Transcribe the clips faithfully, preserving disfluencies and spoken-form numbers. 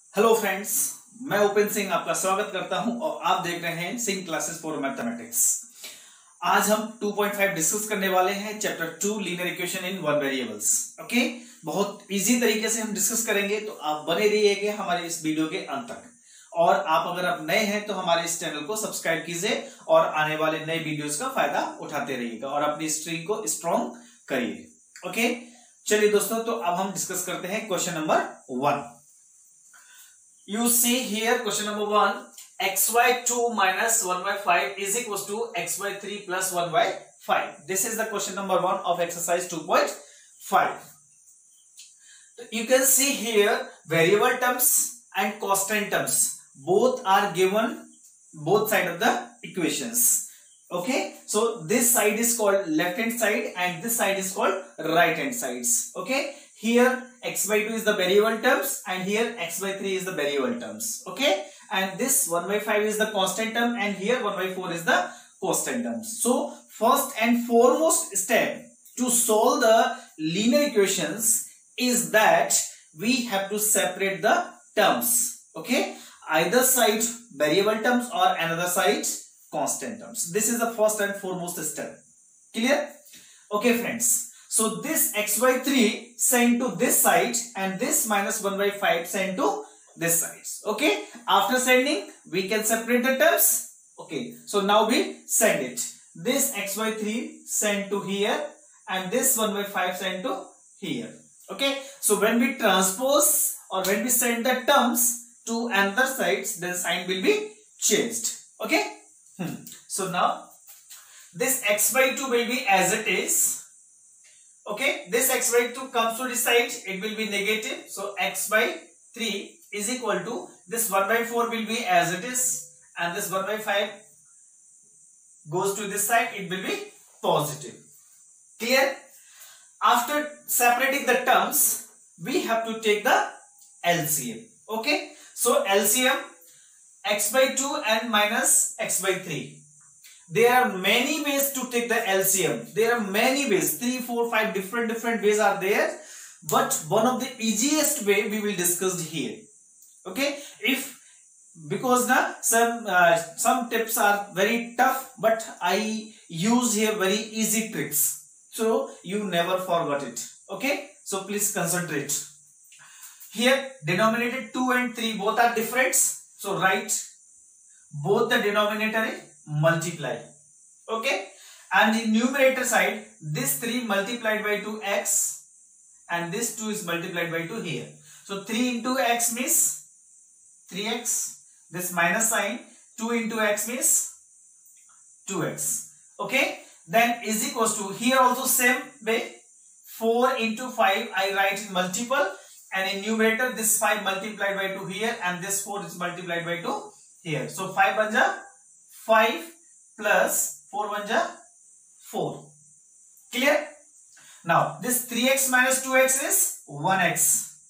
Hello friends, मैं उपेन सिंह आपका स्वागत करता हूं और आप देख रहे हैं सिंह क्लासेस फॉर मैथमेटिक्स। आज हम टू पॉइंट फाइव डिस्कस करने वाले हैं, chapter two linear equation in one variables. Okay, बहुत इजी तरीके से हम डिस्कस करेंगे, तो आप बने रहिएगा हमारे इस वीडियो के अंत तक। और आप अगर आप नए हैं तो हमारे इस चैनल को सब्सक्राइब कीजिए और आने वाले नए वीडियोस का फायदा उठाते रहिएगा और अपनी स्ट्रीम को स्ट्रॉन्ग करिए। ओके, चलिए दोस्तों, तो अब हम डिस्कस करते हैं question number one. You see here question number one, x by two minus one by five is equals to x by three plus one by five. This is the question number one of exercise two point five. You can see here variable terms and constant terms both are given both side of the equations. Okay, so this side is called left hand side and this side is called right hand sides. Okay, here x by two is the variable terms and here x by three is the variable terms. Okay, and this one by five is the constant term and here one by four is the constant terms. So first and foremost step to solve the linear equations is that we have to separate the terms. Okay, either side variable terms or another side constant terms. This is the first and foremost step. Clear? Okay friends, so this x by three sent to this side and this minus one by five sent to this side. Okay, after sending we can separate the terms. Okay, so now we send it. This x by three sent to here and this one by five sent to here. Okay, so when we transpose or when we send the terms to another sides, the sign will be changed. Okay, hmm. So now this x by two will be as it is. Okay, this x by two comes to this side, it will be negative. So x by three is equal to this one by four will be as it is and this one by five goes to this side, it will be positive. Clear? After separating the terms, we have to take the L C M. Okay, so L C M x by two and minus x by three. There are many ways to take the L C M. There are many ways, three, four, five different different ways are there. But one of the easiest way we will discuss here. Okay, if because na some uh, some tips are very tough, but I use here very easy tricks, so you never forget it. Okay, so please concentrate. Here denominator two and three both are different. So write both the denominator multiply. Okay, and in numerator side this three multiplied by two x and this two is multiplied by two here. So three into x means three x, this minus sign two into x means two x. Okay, then is equals to here also same way four into five I write in multiple and in numerator this five multiplied by two here and this four is multiplied by two here. So five banja five plus four one ja four. Clear? Now this three x minus two x is one x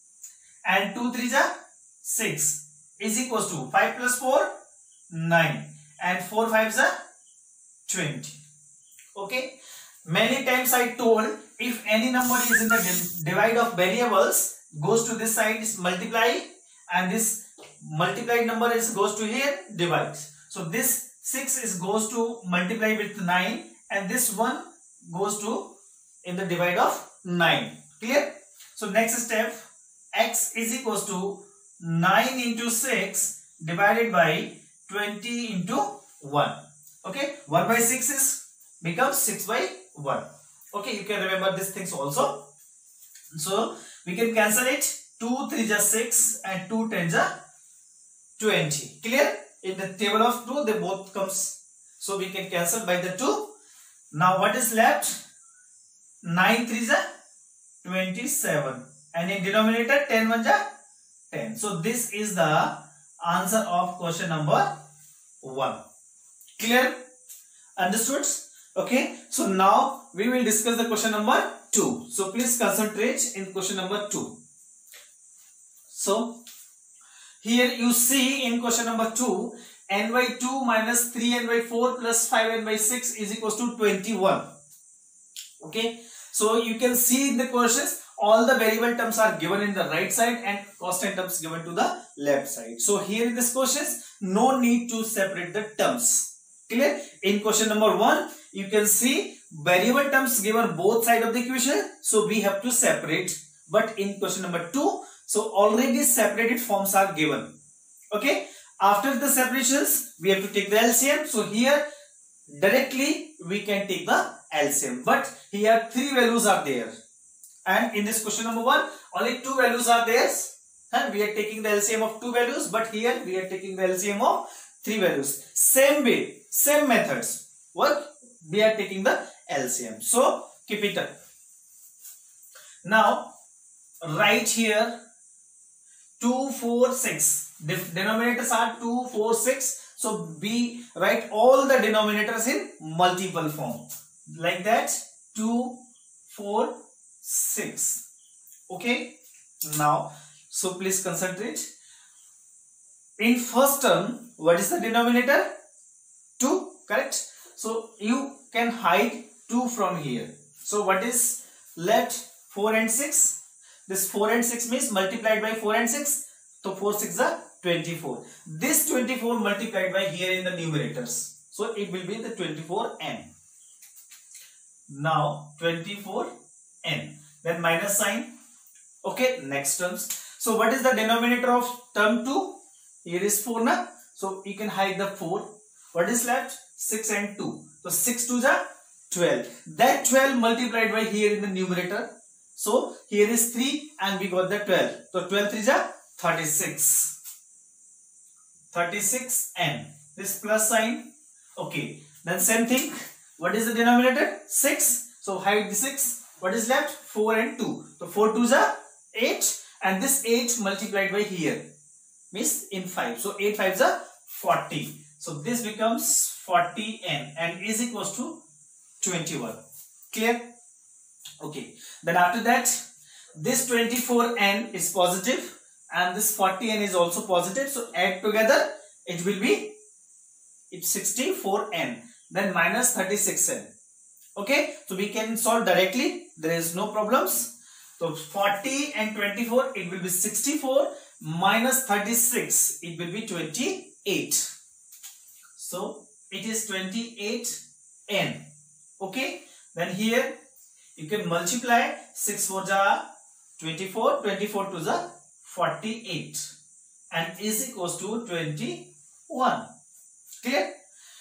and two three ja six is equals to five plus four nine and four five ja twenty. Okay, many times I told if any number is in the divide of variables goes to this side is multiply and this multiplied number is goes to here divide. So this six is goes to multiply with nine and this one goes to in the divide of nine. Clear? So next step, x is equals to nine into six divided by twenty into one. Okay, one by six is becomes six by one. Okay, you can remember these things also. So we can cancel it. two three ja six and two ten ja twenty. Clear? In the table of two they both comes, so we can cancel by the two. Now what is left? nine three ja twenty-seven and in denominator ten one ja ten. So this is the answer of question number one. Clear? Understood? Okay, so now we will discuss the question number two. So please concentrate in question number two. So here you see in question number two, n by two minus three n by four plus five n by six is equals to twenty-one. Okay, so you can see in the questions all the variable terms are given in the right side and constant terms given to the left side. So here in this question, no need to separate the terms. Clear? In question number one, you can see variable terms given both sides of the equation. So we have to separate. But in question number two, so already separated forms are given. Okay. After the separations, we have to take the L C M. So here directly we can take the L C M. But here three values are there. And in this question number one, only two values are there. And we are taking the L C M of two values. But here we are taking the L C M of three values. Same way, same methods. What? We are taking the L C M. So keep it up. Now write here two, four, six. The denominators are two, four, six. So we write all the denominators in multiple form. Like that. two, four, six. Okay. Now, so please concentrate. In first term, what is the denominator? two. Correct. So you can hide two from here. So what is left? four and six. This four and six means multiplied by four and six. So four, six are twenty-four. This twenty-four multiplied by here in the numerators. So it will be the twenty-four n. Now twenty-four n. Then minus sign. Okay, next terms. So what is the denominator of term two? Here is four na. So you can hide the four. What is left? six and two. So six twos are twelve. That twelve multiplied by here in the numerator. So here is three and we got the twelve. So twelve threes are thirty-six. thirty-six n. This plus sign. Okay. Then same thing. What is the denominator? six. So hide the six. What is left? four and two. So four twos are eight. And this eight multiplied by here means in five. So eight fives are forty. So this becomes forty n and is equals to twenty-one. Clear? Okay. Then after that, this twenty-four n is positive and this forty n is also positive. So add together, it will be it's sixty-four n. Then minus thirty-six n. Okay. So we can solve directly. There is no problems. So forty and twenty-four, it will be sixty-four minus thirty-six, it will be twenty-eight. So it is twenty-eight n. Okay. Then here you can multiply six fours are twenty-four, twenty-four twos are forty-eight and is equals to twenty-one. Clear?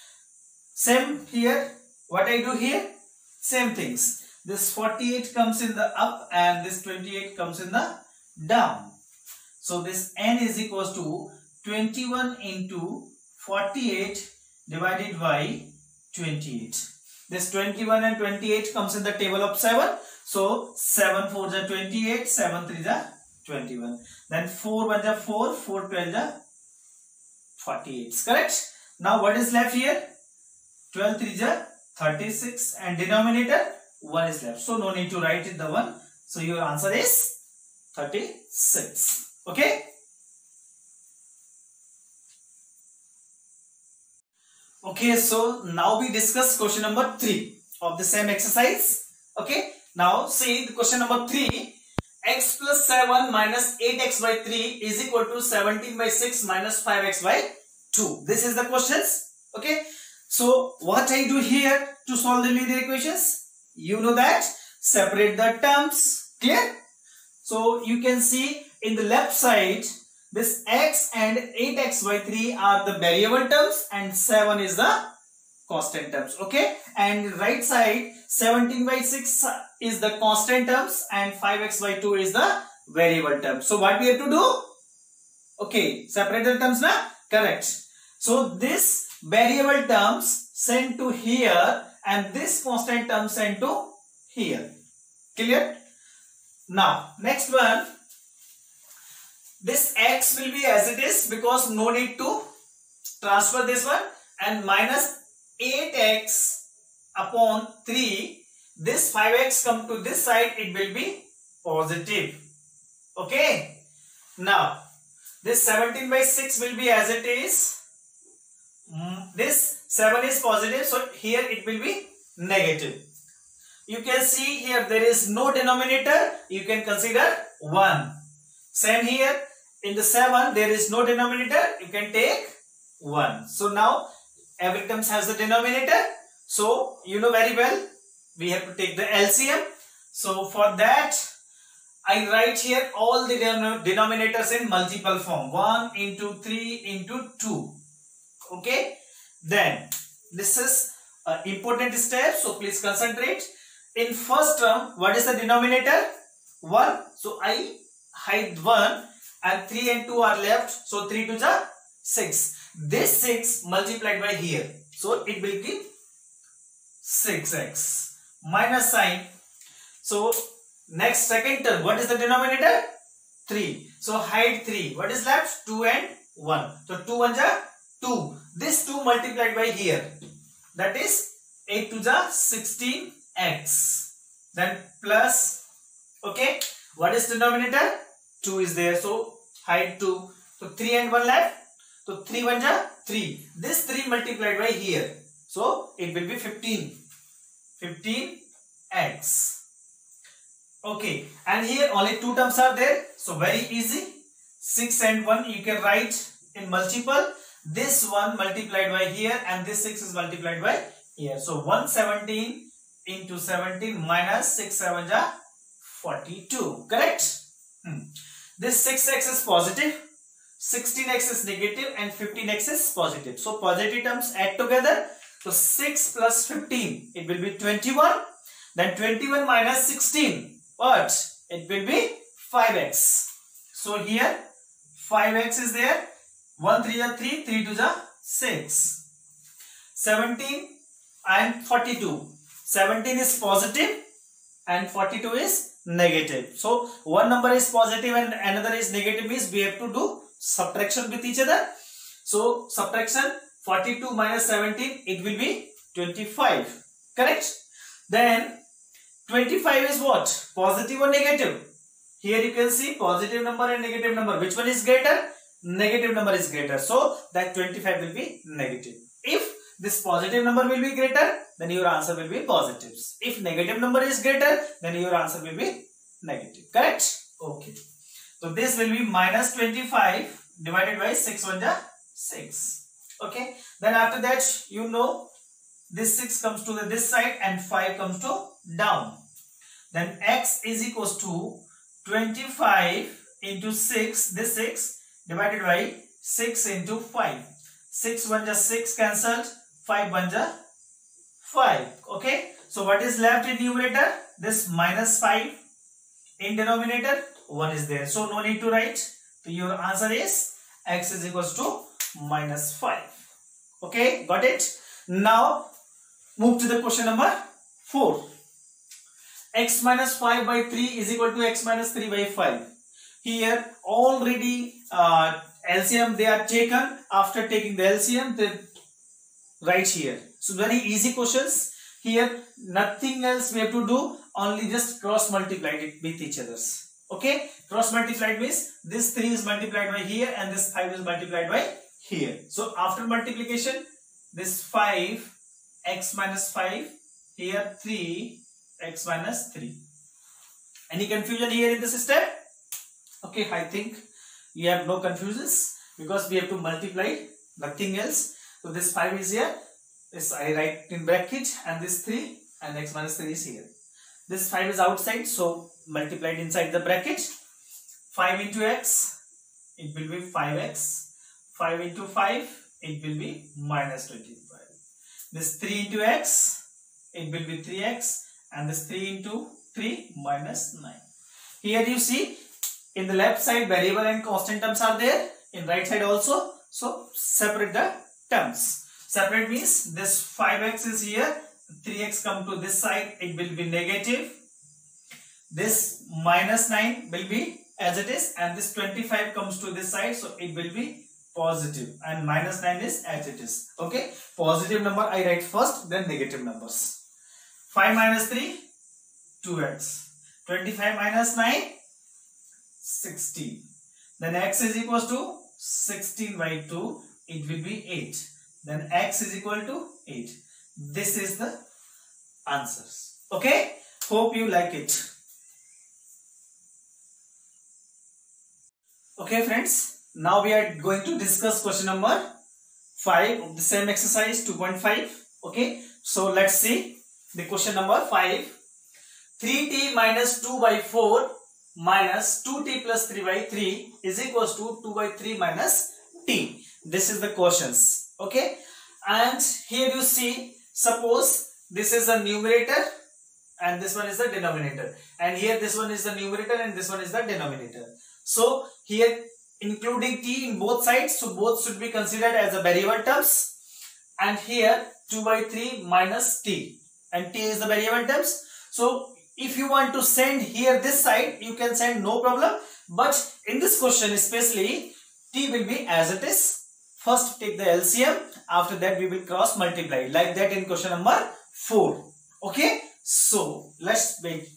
Same here. What I do here? Same things. This forty-eight comes in the up and this twenty-eight comes in the down. So this n is equals to twenty-one into forty-eight divided by twenty-eight. This twenty-one and twenty-eight comes in the table of seven. So seven fours are twenty-eight, seven threes are twenty-one. Then four ones are four, four twelves are forty-eight. Correct? Now what is left here? twelve threes are thirty-six and denominator one is left. So no need to write it the one. So your answer is thirty-six. Okay. Okay, so now we discuss question number three of the same exercise. Okay. Now see the question number three. X plus seven minus eight x by three is equal to seventeen by six minus five x by two. This is the questions. Okay. So what I do here to solve the linear equations? You know that. Separate the terms. Clear? So you can see in the left side, this x and eight x by three are the variable terms and seven is the constant terms. Okay. And right side, seventeen by six is the constant terms and five x by two is the variable terms. So what we have to do? Okay. Separate the terms na? Correct. So this variable terms sent to here and this constant term sent to here. Clear? Now, next one. This x will be as it is because no need to transfer this one and minus eight x upon three. This five x come to this side, it will be positive. Okay. Now, this seventeen by six will be as it is. This seven is positive, so here it will be negative. you can see here there is no denominator, you can consider one. Same here, in the seven there is no denominator, you can take one. So now every term has the denominator, so you know very well we have to take the L C M. So for that I write here all the denominators in multiple form, one into three into two. Okay, then this is an important step, so please concentrate. In first term, what is the denominator? one. So I hide one and three and two are left. So three to the six. This six multiplied by here. So it will give six x minus sign. So next second term, what is the denominator? three. So hide three. What is left? two and one. So two one ja two. This two multiplied by here. That is eight to the sixteen x. Then plus, okay, what is denominator? two is there, so hide two. So three and one left. So three one ja three. This three multiplied by here. So it will be fifteen. fifteen x. Okay, and here only two terms are there. So very easy. six and one you can write in multiple. This one multiplied by here and this six is multiplied by here. So one hundred seventeen into seventeen minus six seven ja forty-two. Correct? Hmm. This six x is positive, sixteen x is negative and fifteen x is positive. So positive terms add together. So six plus fifteen, it will be twenty-one. Then twenty-one minus sixteen, what? It will be five x. So here five x is there. one three is three, three two is six. seventeen and forty-two. seventeen is positive and forty-two is negative. So one number is positive and another is negative means we have to do subtraction with each other. So subtraction, forty-two minus seventeen, it will be twenty-five. Correct? Then twenty-five is what? Positive or negative? Here you can see positive number and negative number. Which one is greater? Negative number is greater. So that twenty-five will be negative. If this positive number will be greater, then your answer will be positive. If negative number is greater, then your answer will be negative. Correct? Okay. So this will be minus twenty-five divided by six one ja six. Okay. Then after that, you know, this six comes to the this side and five comes to down. Then x is equals to twenty-five into six, this six divided by six into five. six one ja six cancelled, five one ja five. Okay. So what is left in numerator? This minus five. In denominator, one is there. So no need to write. So your answer is x is equals to minus five. Okay. Got it? Now move to the question number four. X minus five by three is equal to x minus three by five. Here already uh, L C M they are taken. After taking the L C M, they write here. So very easy questions. Here nothing else we have to do, only just cross multiply it with each others. Okay, cross multiplied means this three is multiplied by here and this five is multiplied by here. So after multiplication, this five x minus five, here three x minus three. Any confusion here in this step? Okay, I think you have no confusions because we have to multiply, nothing else. So this five is here, this I write in bracket, and this three and x minus three is here. This five is outside, so multiplied inside the bracket. five into x, it will be five x. five into five, it will be minus twenty-five. This three into x, it will be three x, and this three into three minus nine. Here you see, in the left side variable and constant terms are there, in right side also. So separate the terms. Separate means this five x is here, three x come to this side, it will be negative. This minus nine will be as it is, and this twenty-five comes to this side, so it will be positive, and minus nine is as it is. Okay, positive number I write first, then negative numbers. five minus three, two x. twenty-five minus nine, sixteen. Then x is equals to sixteen by two, it will be eight. Then x is equal to eight. This is the answers. Okay, hope you like it. Okay friends, now we are going to discuss question number five of the same exercise two point five. Okay, so let's see the question number five. three t minus two by four minus two t plus three by three is equals to two by three minus t. This is the questions. Okay, and here you see, suppose this is the numerator and this one is the denominator, and here this one is the numerator and this one is the denominator. So here including t in both sides, so both should be considered as a variable terms, and here two by three minus t, and t is the variable terms. So if you want to send here this side, you can send, no problem, but in this question especially t will be as it is. First take the L C M, after that we will cross multiply, like that in question number four. Okay, so let's wait.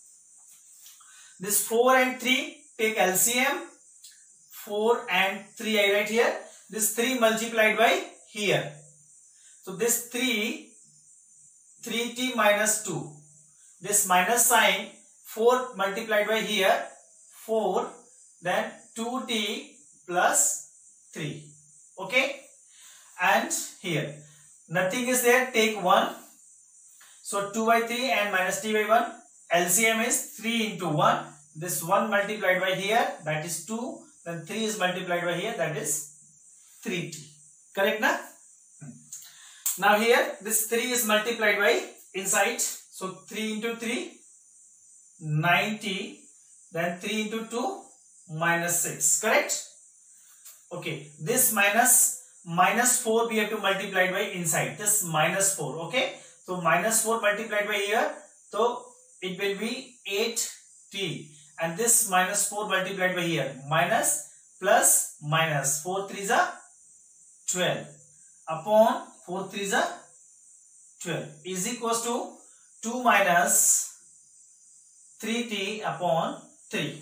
This four and three, take L C M. four and three I write here. This three multiplied by here. So this three, three t minus two. This minus sign, four multiplied by here, four, then two t plus three. Okay, and here nothing is there, take one. So two by three and minus t by one. L C M is three into one. This one multiplied by here, that is two. Then three is multiplied by here, that is three t. Correct na? Now here this three is multiplied by inside. So three into three, ninety. Then three into two, minus six. Correct? Okay. This minus minus four we have to multiply by inside. This minus four. Okay. So minus four multiplied by here. So it will be eight t. And this minus four multiplied by here, minus plus minus, four threes are twelve upon four threes are twelve is equals to two minus three t upon three.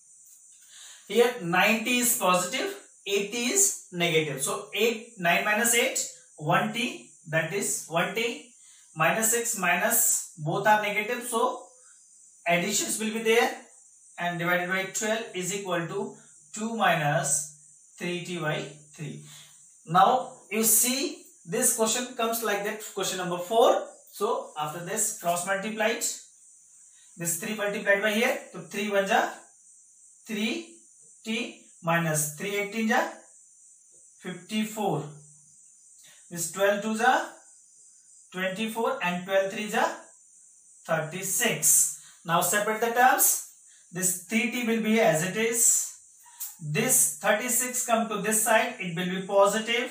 Here ninety is positive, eighty is negative. So eight, nine minus eight, one t, that is one t, minus six minus, both are negative, so additions will be there, and divided by twelve is equal to two minus three t by three. Now you see this question comes like that, question number four. So after this cross multiplied, this three multiplied by here, so three one ja three t minus three eighteen ja fifty-four. This twelve two ja twenty-four and twelve three ja thirty-six. Now separate the terms. This three t will be as it is. This thirty-six come to this side, it will be positive.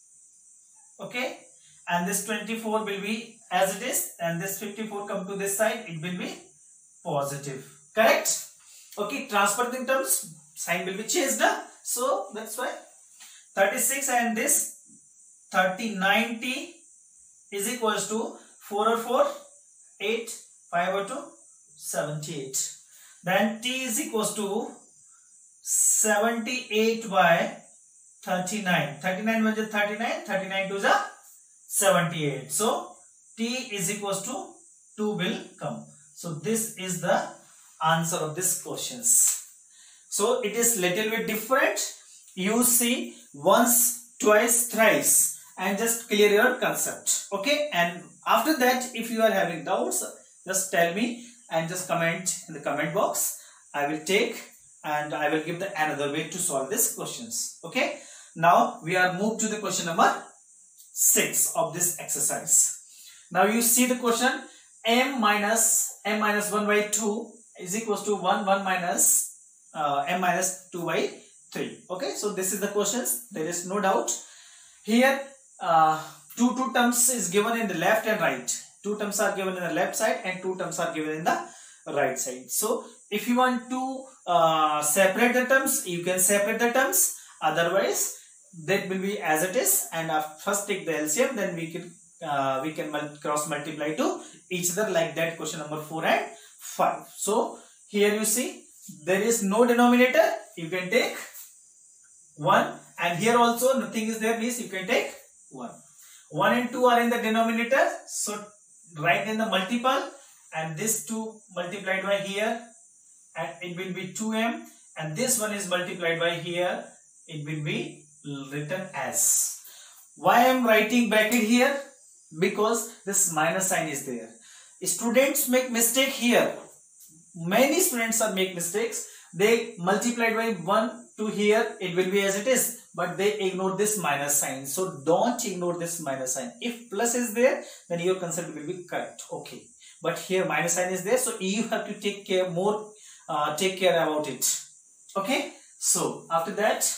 Okay. And this twenty-four will be as it is. And this fifty-four come to this side, it will be positive. Correct? Okay. Transfer the terms, sign will be changed. So that's why thirty-six and this thirty-nine t is equals to four or four, eight, five or two, seventy-eight. Then t is equals to seventy-eight by thirty-nine. thirty-nine one is thirty-nine, thirty-nine two is seventy-eight. So t is equals to two will come. So this is the answer of this questions. So it is little bit different. You see once, twice, thrice, and just clear your concept. Okay, and after that if you are having doubts, just tell me and just comment in the comment box. I will take and I will give the another way to solve these questions. Okay. Now we are moved to the question number six of this exercise. Now you see the question, m minus m minus one by two is equals to one, one minus uh, m minus two by three. Okay. So this is the questions. There is no doubt. Here uh, two two terms is given in the left and right. Two terms are given in the left side and two terms are given in the right side. So if you want to uh, separate the terms, you can separate the terms. Otherwise, that will be as it is. And first take the L C M, then we can uh, we can cross multiply to each other, like that question number four and five. So here you see there is no denominator. You can take one, and here also nothing is there, means you can take one. one and two are in the denominator, so write in the multiple, and this two multiplied by here, and it will be two m, and this one is multiplied by here, it will be written as. Why I am writing bracket here? Because this minus sign is there. Students make mistake here. Many students are make mistakes. They multiplied by one to here, it will be as it is, but they ignore this minus sign. So don't ignore this minus sign. If plus is there, then your concept will be correct. Okay, but here minus sign is there, so you have to take care more, uh, take care about it. Okay, so after that,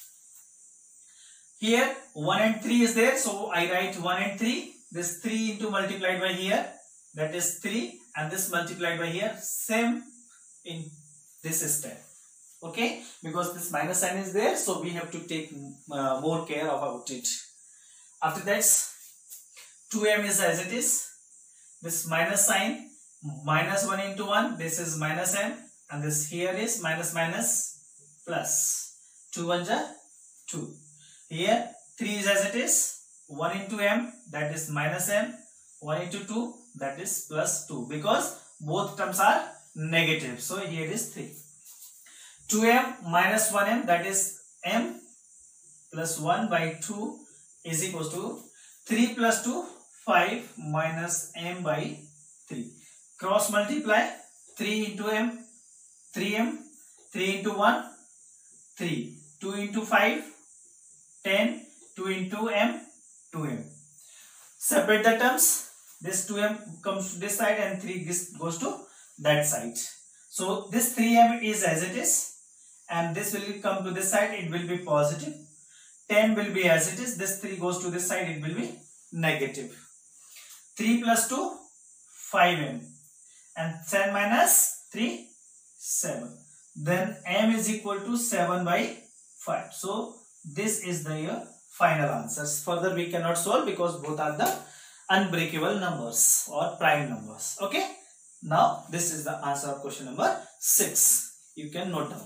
here one and three is there, so I write one and three. This three into multiplied by here, that is three, and this multiplied by here, same in this step. Okay, because this minus sign is there, so we have to take uh, more care about it. After that, two m is as it is. This minus sign, minus one into one, this is minus m, and this here is minus minus plus. two ones are two. Here three is as it is. one into m, that is minus m. one into two, that is plus two, because both terms are negative. So here is three. two m minus one m, that is m, plus one by two is equals to three plus two, five, minus m by three. Cross multiply, three into m, three m, three into one, three, two into five, ten, two into m, two m. Separate the terms. This two m comes to this side and three goes to that side. So this three m is as it is, and this will come to this side, it will be positive. ten will be as it is, this three goes to this side, it will be negative. three plus two, five m, and ten minus three, seven. Then m is equal to seven by five. So this is the uh, final answers. Further we cannot solve because both are the unbreakable numbers or prime numbers. Okay, now this is the answer of question number six. You can note down.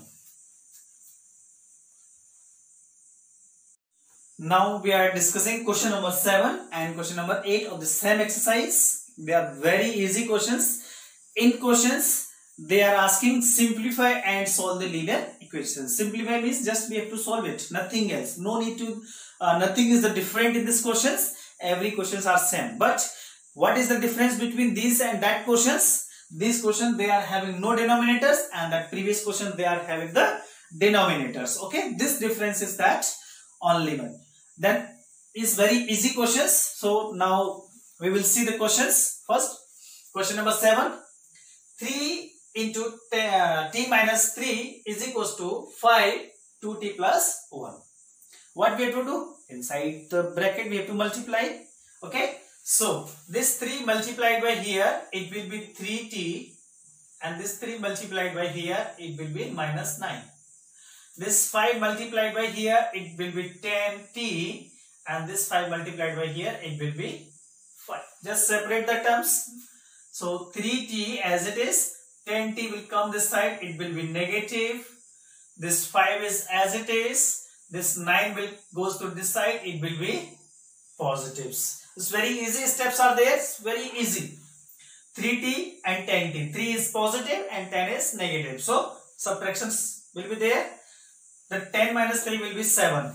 Now we are discussing question number seven and question number eight of the same exercise. They are very easy questions. In questions, they are asking simplify and solve the linear equation. Simplify means just we have to solve it, nothing else. No need to, uh, nothing is the different in these questions. Every questions are same. But what is the difference between these and that questions? These questions, they are having no denominators, and that previous question they are having the denominators. Okay, this difference is that only one. That is very easy questions. So now we will see the questions. First, question number seven. three into t minus three is equals to five, two t plus one. What we have to do? Inside the bracket we have to multiply. Okay. So this three multiplied by here, it will be three t, and this three multiplied by here, it will be minus nine. This five multiplied by here, it will be ten t, and this five multiplied by here, it will be five. Just separate the terms. So three t as it is, ten t will come this side, it will be negative. This five is as it is, this nine will goes to this side, it will be positives. It's very easy, steps are there, it's very easy. three t and ten t. three is positive and ten is negative. So subtractions will be there. The ten minus three will be seven.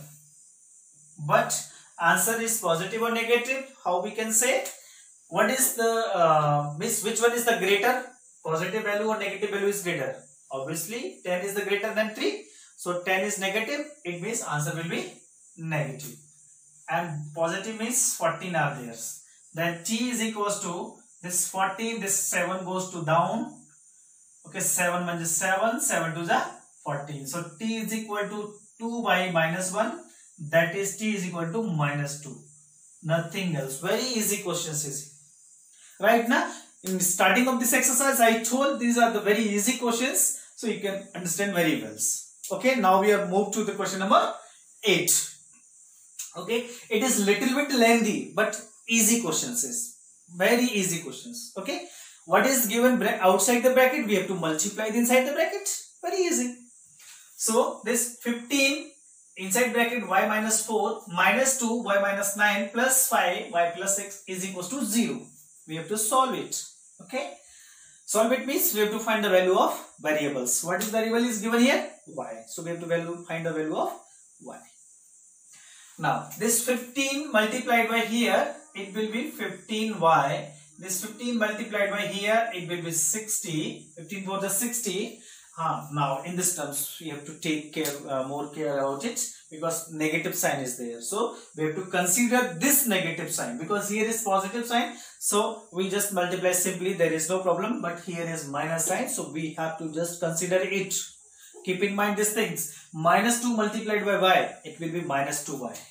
But answer is positive or negative. How we can say? What is the, uh, which, which one is the greater? Positive value or negative value is greater? Obviously ten is the greater than three. So ten is negative. It means answer will be negative. And positive means fourteen are there. Then t is equals to this fourteen, this seven goes to down. Okay, seven minus seven, seven to the fourteen. So t is equal to two by minus one. That is t is equal to minus two. Nothing else. Very easy questions is. Right now, in starting of this exercise, I told these are the very easy questions. So you can understand very well. Okay, now we have moved to the question number eight. Okay, it is little bit lengthy, but easy questions is. Very easy questions. Okay, what is given outside the bracket? We have to multiply the inside the bracket. Very easy. So this fifteen inside bracket y minus four minus two y minus nine plus five y plus six is equals to zero. We have to solve it. Okay. Solve it means we have to find the value of variables. What is variable is given here? Y. So we have to value find the value of y. Now this fifteen multiplied by here, it will be fifteen y. This fifteen multiplied by here, it will be sixty. fifteen for the sixty. Uh, now in this terms we have to take care uh, more care about it, because negative sign is there. So we have to consider this negative sign, because here is positive sign. So we just multiply simply, there is no problem. But here is minus sign, so we have to just consider it. Keep in mind these things. Minus two multiplied by y, it will be minus two y.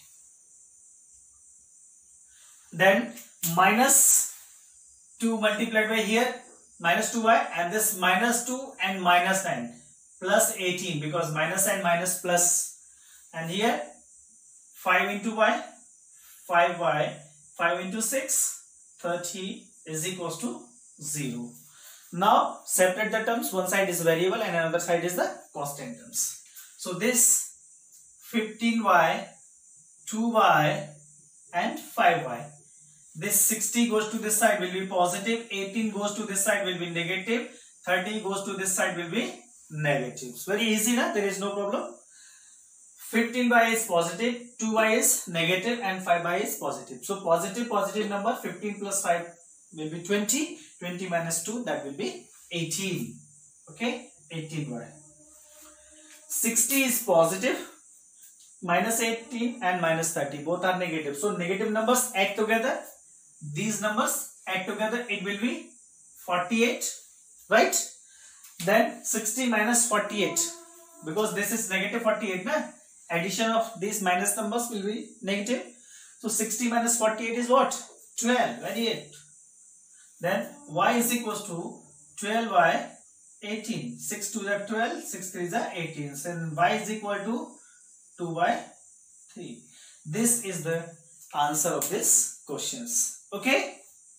Then minus two multiplied by here, minus two y, and this minus two and minus nine plus eighteen, because minus and minus plus, and here five into y, five y, five into six, thirty is equals to zero. Now separate the terms, one side is variable and another side is the constant terms. So this fifteen y, two y and five y. This sixty goes to this side will be positive, eighteen goes to this side will be negative, thirty goes to this side will be negative. It's very easy, na? There is no problem. fifteen y is positive, two y is negative and five y is positive. So positive positive number, fifteen plus five will be twenty, twenty minus two, that will be eighteen. Okay, eighteen y. sixty is positive, minus eighteen and minus thirty, both are negative. So negative numbers add together. These numbers add together, it will be forty-eight, right? Then sixty minus forty-eight, because this is negative forty-eight, na? Addition of these minus numbers will be negative. So sixty minus forty-eight is what? twelve, very eight. Then y is equals to twelve y, eighteen. six two is twelve, six three is eighteen. So then y is equal to two by three. This is the answer of this questions. Okay.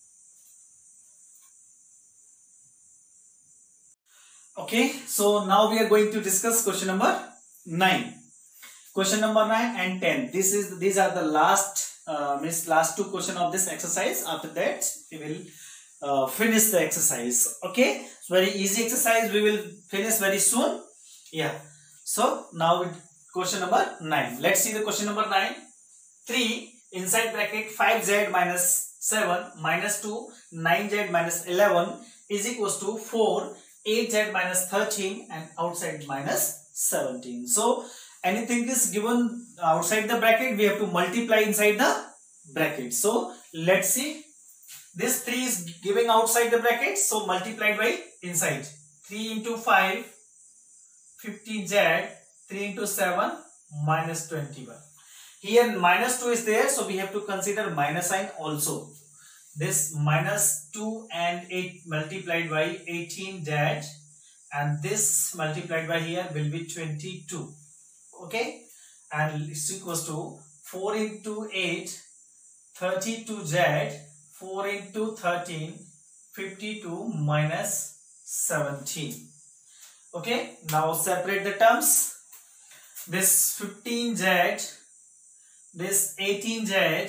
Okay. So now we are going to discuss question number nine. Question number nine and ten. This is these are the last uh, means last two question of this exercise. After that, we will uh, finish the exercise. Okay. It's very easy exercise. We will finish very soon. Yeah. So now with question number nine. Let's see the question number nine. three inside bracket five z minus seven minus two, nine z minus eleven is equals to four, eight z minus thirteen and outside minus seventeen. So anything is given outside the bracket, we have to multiply inside the bracket. So let's see. This three is giving outside the bracket, so multiplied by inside. three into five, fifteen z, three into seven, minus twenty-one. Here minus two is there, so we have to consider minus sign also. This minus two and eight multiplied by eighteen z, and this multiplied by here will be twenty-two. Okay, and it's equals to four into eight, thirty-two z, four into thirteen, fifty-two minus seventeen. Okay, now separate the terms. This fifteen z, this eighteen z.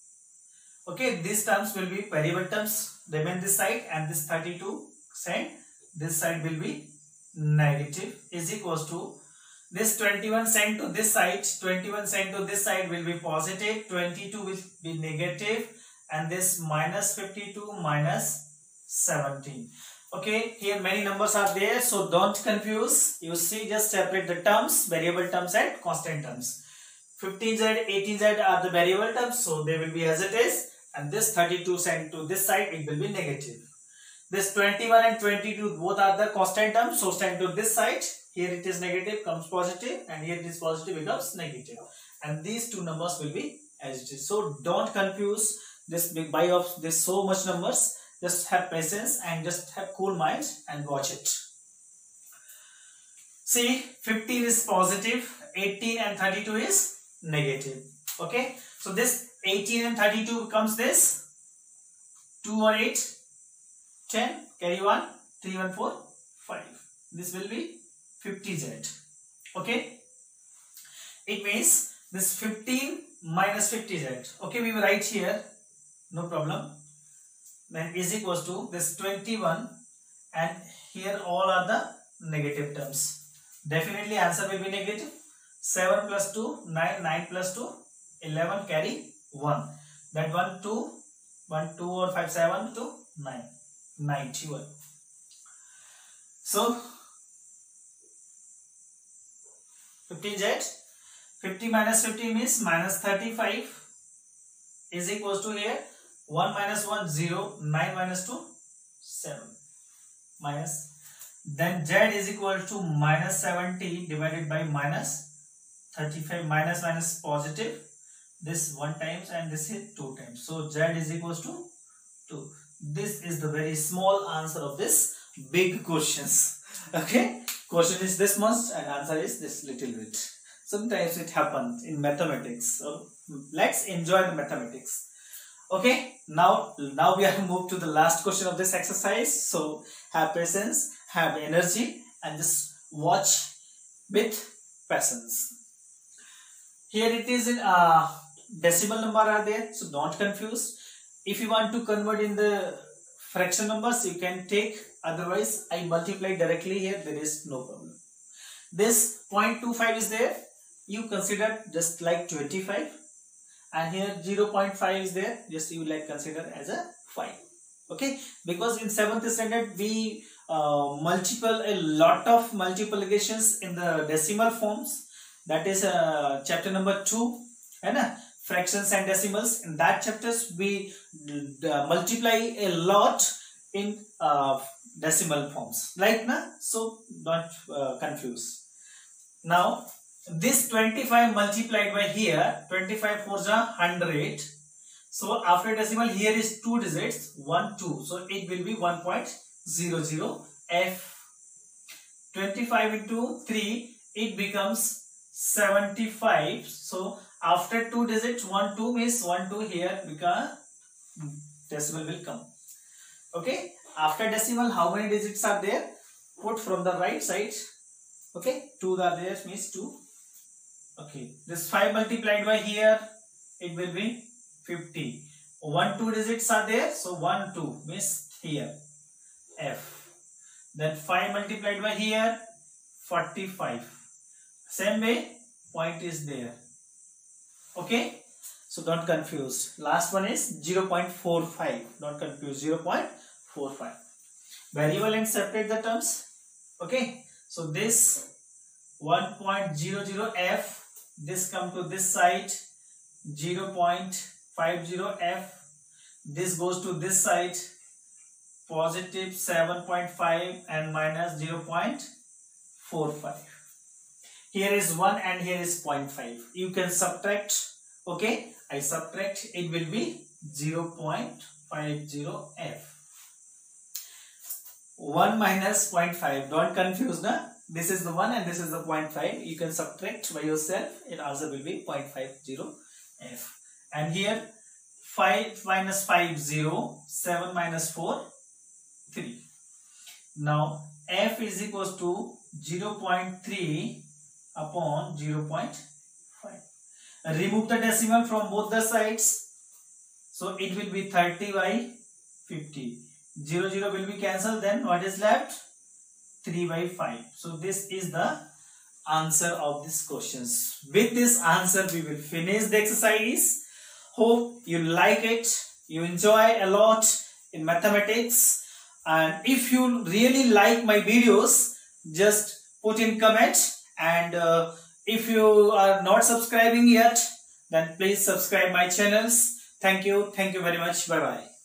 Okay, these terms will be variable terms, remain this side, and this thirty-two side, this side will be negative, is equals to this twenty-one sent to this side, twenty-one sent to this side will be positive, twenty-two will be negative, and this minus fifty-two minus seventeen. Okay, here many numbers are there, so don't confuse. You see, just separate the terms, variable terms and constant terms. fifteen z, eighteen z are the variable terms, so they will be as it is, and this thirty-two sent to this side, it will be negative. This twenty-one and twenty-two both are the constant terms, so sent to this side, here it is negative, comes positive, and here it is positive, becomes negative. And these two numbers will be as it is. So don't confuse this big by of this so much numbers. Just have patience and just have cool mind and watch it. See, fifteen is positive, eighteen and thirty-two is negative. Okay, so this eighteen and thirty-two becomes this two or eight, ten, carry one, three, one, four, five. This will be fifty z. Okay, it means this fifteen minus fifty z. Okay, we will write here, no problem. Then is equals to this twenty-one and here all are the negative terms. Definitely answer will be negative. seven plus two, nine, nine plus two, eleven, carry one. That one, two, one, two or five, seven to nine, ninety-one. So fifteen Z, fifty minus fifty means minus thirty-five is equals to here one minus one, zero, nine minus two, seven, minus, then Z is equal to minus seventy divided by minus thirty-five, minus minus positive, this one times and this is two times, so Z is equals to two. This is the very small answer of this big questions. Okay, question is this much and answer is this little bit. Sometimes it happens in mathematics, so let's enjoy the mathematics. Okay, now now we have moved to the last question of this exercise, so have patience, have energy, and just watch with patience. Here it is in uh, decimal number are there, so don't confuse. If you want to convert in the fraction numbers, you can take, otherwise I multiply directly here, there is no problem. This zero point two five is there, you consider just like twenty-five, and here zero point five is there, just you like consider as a five. Okay, because in seventh standard we uh, multiple a lot of multiplications in the decimal forms. That is uh, chapter number two, and uh, fractions and decimals. In that chapters we uh, multiply a lot in uh, decimal forms, like na. So don't uh, confuse. Now this twenty-five multiplied by here, twenty-five fours are one hundred. So after decimal here is two digits, one, two. So it will be one point zero zero F. twenty-five into three, it becomes seventy-five. So after two digits, one, two means one, two here, because decimal will come. Okay, after decimal, how many digits are there? Put from the right side. Okay, two are there means two. Okay, this five multiplied by here, it will be fifty. one, two digits are there, so one, two means here F. Then five multiplied by here, forty-five. Same way, point is there. Okay, so don't confuse. Last one is zero point four five. Don't confuse, zero point four five. Variable and separate the terms. Okay, so this one point zero zero F, this come to this side, zero point five zero F. This goes to this side, positive seven point five and minus zero point four five. Here is one and here is zero point five. You can subtract. Okay, I subtract, it will be zero point five zero F. one minus zero point five. Don't confuse, na? This is the one and this is the zero point five. You can subtract by yourself. It also will be zero point five zero F. And here five minus five, zero. seven minus four, three. Now F is equals to zero point three upon zero point five. Remove the decimal from both the sides, so it will be thirty by fifty. zero, zero will be cancelled, then what is left? three by five. So this is the answer of these questions. With this answer we will finish the exercise. Hope you like it, you enjoy a lot in mathematics, and if you really like my videos, just put in comment. And uh, if you are not subscribing yet, then please subscribe my channels. Thank you. Thank you very much. Bye bye.